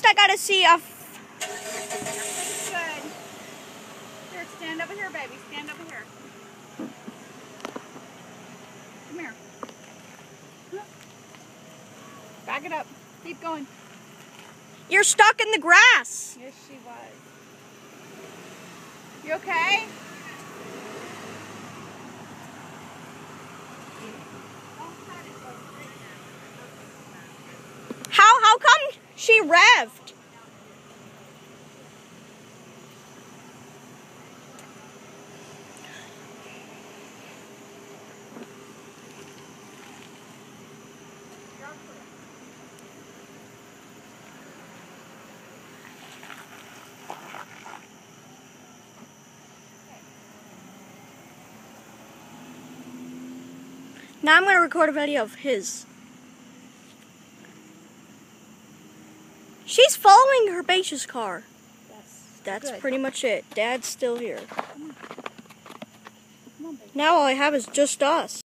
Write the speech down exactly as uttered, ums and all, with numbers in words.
I gotta see a... Good. Here, stand over here, baby. Stand over here. Come here. Back it up. Keep going. You're stuck in the grass. Yes, she was. You okay? How, how come she revved? Now I'm going to record a video of his. She's following her Beach's car. Yes. That's Good. pretty much it. Dad's still here. Come on. Come on, baby. Now all I have is just us.